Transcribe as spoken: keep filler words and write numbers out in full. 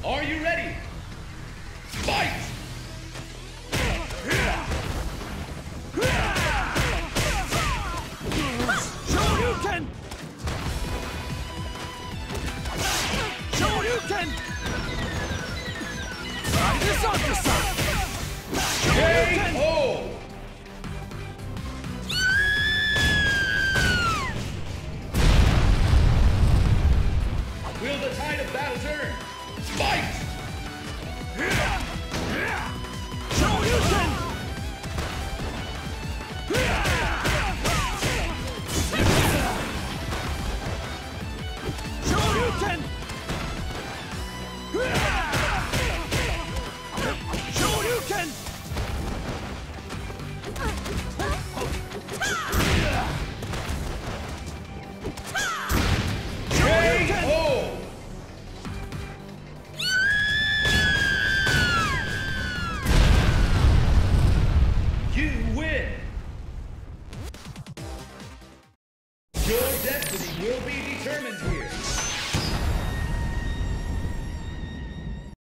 Are you ready? Fight! Shoryuken! Shoryuken! Try this on the side! Shoryuken! K O! Will the tide of battle turn? Fight! Shoryuken! Shoryuken! Shoryuken! K O! You win! Your destiny will be determined here.